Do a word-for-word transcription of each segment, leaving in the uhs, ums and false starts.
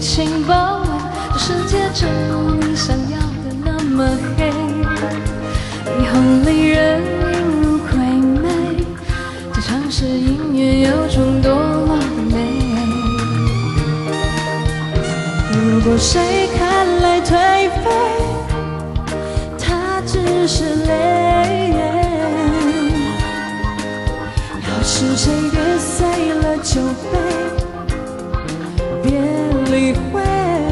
轻包围，这世界正如你想要的那么黑。霓虹里人如鬼魅，这城市音乐有种堕落的美。如果谁看来颓废，他只是累。要是谁跌碎了酒杯，别理会。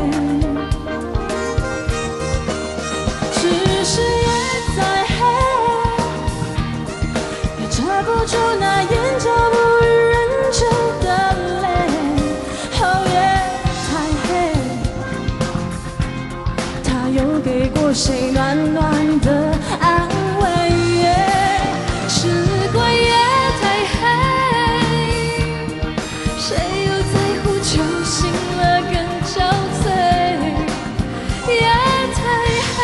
只是夜再黑，也遮不住那眼角不认真的泪。哦，夜太黑，他又给过谁暖暖的安慰？是怪夜太黑，谁又在乎酒醒了更憔悴？夜太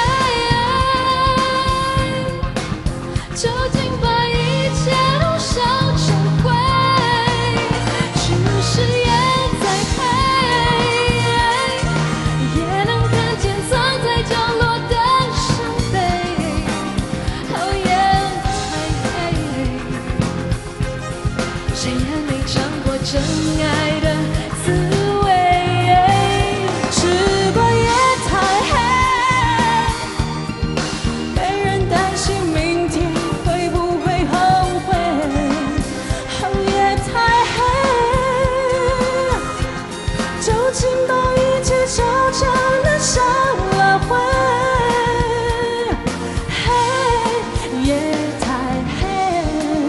黑，究竟把一切都烧成灰。只是夜再黑，也能看见藏在角落的伤悲。哦，夜太黑，谁也没尝过真爱的滋味。只怪夜太黑，没人担心明天会不会后悔。哦，夜太黑，究竟把一切悄悄地烧了灰。嘿，夜太黑，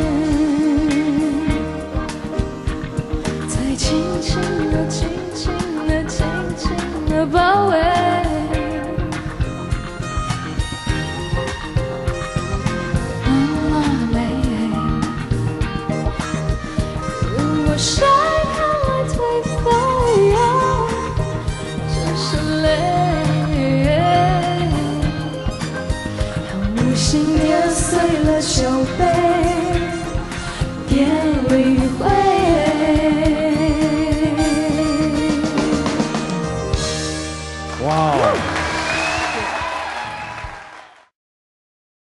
再轻轻地、轻轻地、轻轻地包围。如果说